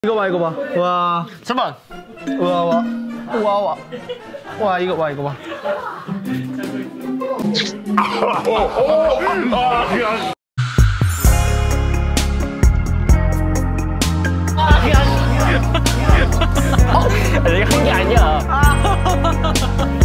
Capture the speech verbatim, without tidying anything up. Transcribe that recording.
이거 봐 이거 봐. 와. 잠깐. 와 와. 와 와. 와 이거 봐 이거 봐. 내가 한 게 아니야.